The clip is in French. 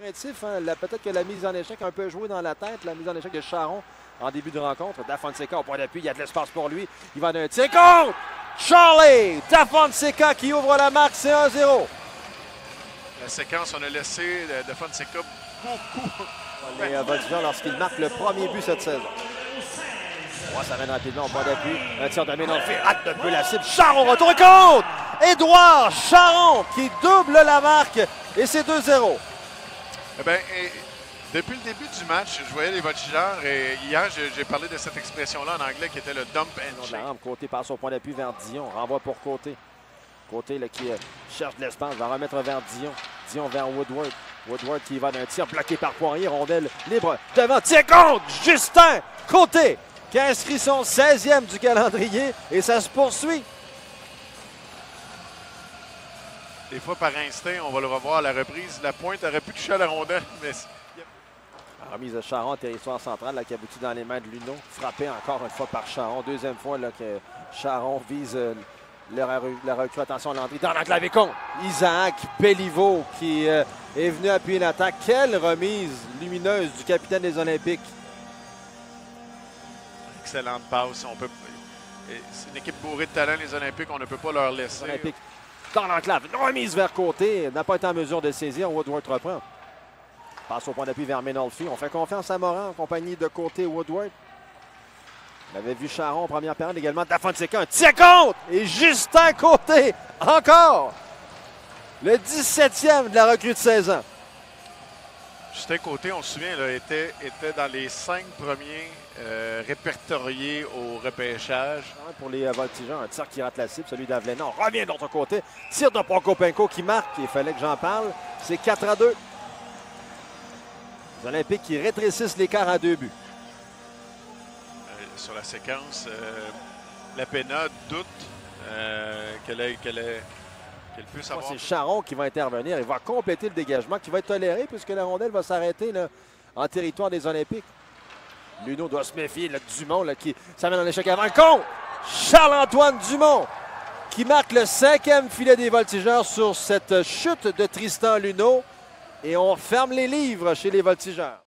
craintif, hein? Peut-être que la mise en échec a un peu joué dans la tête, la mise en échec de Charon en début de rencontre. Dafonseca au point d'appui, il y a de l'espace pour lui. Il va d'un tir contre Charlie Dafonseca qui ouvre la marque, c'est 1-0. La séquence, on a laissé Dafonseca beaucoup. Les Voltigeurs lorsqu'ils marquent le premier but cette saison. Ouais, ça mène rapidement au point d'appui. Un tir de Ménolfi, rate de peu la cible. Charon retourne contre Édouard Charon qui double la marque et c'est 2-0. Eh bien, depuis le début du match, je voyais les Voltigeurs et hier, j'ai parlé de cette expression-là en anglais qui était le dump and shake. Côté passe au point d'appui vers Dion. Renvoie pour Côté. Côté là, qui cherche de l'espace, va remettre vers Dion. Dion vers Woodward. Woodward qui va d'un tir bloqué par Poirier. Rondelle libre devant. Tir contre Justin Côté qui a inscrit son 16e du calendrier et ça se poursuit. Des fois, par instinct, on va le revoir à la reprise. La pointe aurait pu toucher à la rondelle, mais... La remise de Charon, territoire central, là, qui aboutit dans les mains de Luneau. Frappé encore une fois par Charon. Deuxième fois là, que Charon vise le recul. Attention à l'entrée dans l'enclave contre Isaac Béliveau qui est venu appuyer l'attaque. Quelle remise lumineuse du capitaine des Olympiques. Excellente passe. C'est une équipe bourrée de talent, les Olympiques. On ne peut pas leur laisser. Olympique dans l'enclave. Une remise vers Côté. N'a pas été en mesure de saisir. Woodward reprend. Passe au point d'appui vers Ménolfi. On fait confiance à Morin en compagnie de Côté Woodward. On avait vu Charon en première période également. Dafonseca, un tir contre! Et Justin Côté, encore! Le 17e de la recrue de 16 ans. Justin Côté, on se souvient, là, était dans les 5 premiers répertoriés au repêchage. Pour les Voltigeurs, un tir qui rate la cible, celui d'Avlena. On revient de l'autre côté. Tir de Prokopenko qui marque. Il fallait que j'en parle. C'est 4-2. Les Olympiques qui rétrécissent l'écart à 2 buts. Sur la séquence, la Pena doute qu'elle puisse avoir. C'est Charon qui va intervenir. Il va compléter le dégagement qui va être toléré puisque la rondelle va s'arrêter en territoire des Olympiques. Luneau doit se méfier. Là, Dumont là, qui s'amène en échec avant. Contre Charles-Antoine Dumont qui marque le 5e filet des Voltigeurs sur cette chute de Tristan Luneau. Et on ferme les livres chez les Voltigeurs.